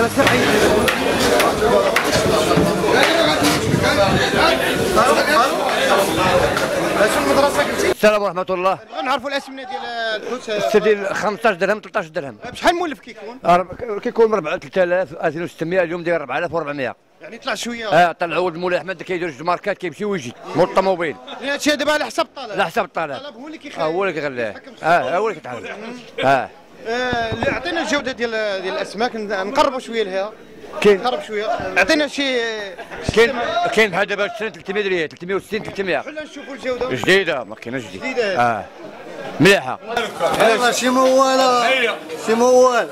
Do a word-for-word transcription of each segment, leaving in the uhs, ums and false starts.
السلام ورحمة الله. بغينا نعرفوا الاسمنه ديال الحوت. السديل خمسطاش درهم ثلاثطاش درهم. بشحال مولف كيكون؟ كيكون ربعة ثلاثة آلاف ألفين وستمائة، اليوم داير أربعة آلاف وأربعمائة. يعني طلع شويه. اه طلع ولد مولاي احمد كيدير جوج ماركات كيمشي ويجي مول الطوموبيل. يعني هادشي دابا على حساب الطلب. على حساب الطلب. الطلب هو اللي كيخلي. اه هو اللي كيغليه. اه هو اللي كيتعامل. اه اللي عطينا الجوده ديال ديال الاسماك نقربوا شويه لها. كاين نقرب شويه عطينا شي. كاين كاين بحال دابا شريت ثلاثمائة ريال ثلاثمائة وستين ثلاثمائة. خلينا نشوفوا الجوده جديده ما كايناش جديده. جديده اه مليحه. شي موال شي موال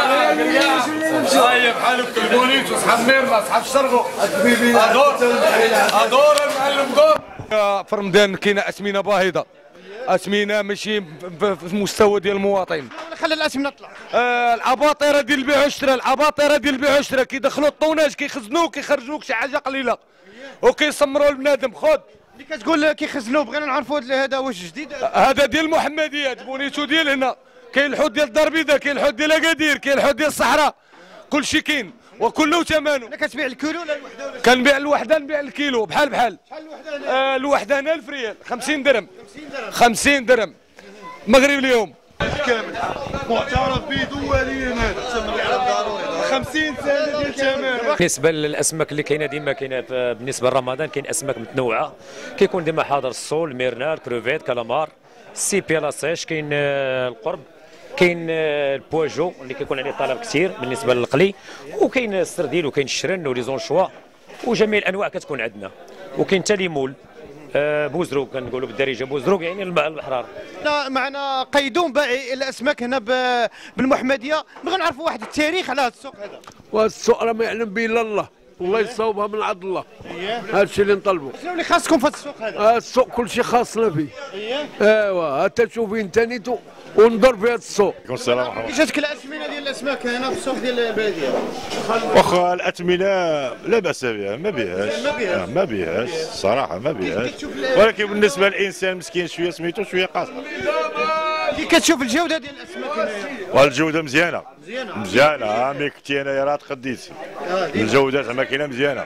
طيب حالك البوليس وصحاب ميرنا صحاب الشرقو ادور ادور المعلم دور. في رمضان كاينه اسمنه باهظه، اسمنه ماشي في المستوى ديال المواطن. خلي الاسمنه تطلع. آه العباطره ديال البيع والشراء، العباطره ديال البيع والشراء كيدخلوا الطوناج كيخزنوه كيخرجوك شي حاجه قليله وكيسمروا البنادم. خذ اللي كتقول كيخزنوه بغينا نعرفوا هذا واش جديد. هذا ديال المحمديات بونيتو ديال هنا، كاين الحوت ديال الدار البيضاء، كاين الحوت ديال اكادير، كاين الحوت ديال الصحراء، كلشي كاين وكله ثمنه. كتبيع الكيلو ولا الوحده ولا؟ كنبيع الوحده نبيع الكيلو بحال بحال. شحال الوحده هنا؟ آه الوحده هنا ألف ريال خمسين درهم. خمسين درهم مغرب اليوم كامل معترف به دوليا هذا خمسين سنه ديال الثمن. بالنسبه للاسماك اللي كاينه ديما كاينه بالنسبه لرمضان كاين اسماك متنوعه، كيكون ديما حاضر الصول، ميرنال، كروفيت، كالامار، سيبي لاسيش، كاين القرب، كاين البواجو اللي كيكون عليه طلب كثير بالنسبه للقلي، وكاين السرديل وكاين الشرن ولي زونشوا وجميع الانواع كتكون عندنا، وكاين حتى ليمول بوزروق كنقولوا بالدارجه بوزروق يعني البحرار. لا معنا قيدوم باعي الاسماك هنا بالمحمديه، بغينا نعرفوا واحد التاريخ على هذا السوق هذا. والسوق راه ما يعلم به الا الله، والله يصاوبها من عند الله. هذا الشيء اللي نطلبوا. شنو اللي خاصكم في هذا السوق هذا؟ هذا السوق كل شيء خاصنا فيه. ايوا حتى تشوفي انت نيتو ونضر في هذا السوق. السلام عليكم. كي جاتك الاسمنه ديال الاسماك هنا في السوق ديال البلديه؟ واخا الاثمنه لا باس بها، ما بيهاش ما بيهاش ما بيهاش الصراحه ما بيهاش، ولكن بالنسبه للانسان مسكين شويه سميتو شويه قاصر. كي كتشوف الجوده ديال الاسماك هنايا؟ والجوده مزيانه مزيانه مزيانه ملي كنتي انايا راه تقديتي. الجوده زعما كاينه مزيانه.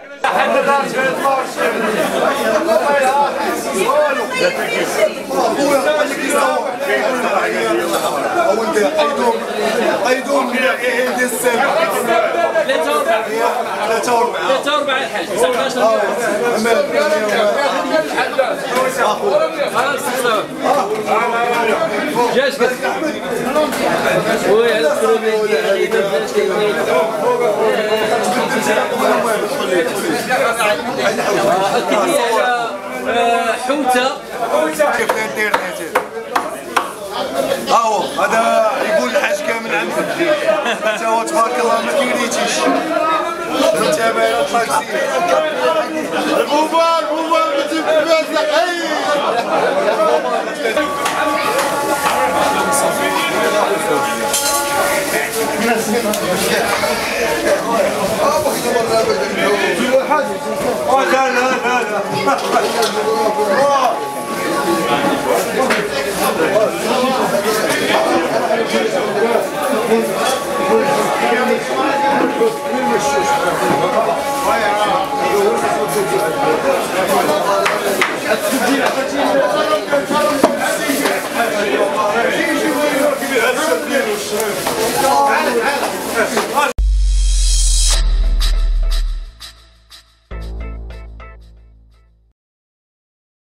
قيدوم ديال السلم ثلاثة وربع ثلاثة وربع ثلاثة وربع الحل تسعطاش جاش وي على الكروبيت يعني داباش كاين حوته كيف الانترنت ها هو هذا يقول الحاج كامل عندك انت هو تبارك الله ما كيريتيش انت ما البوبار بوبار ما تبقاش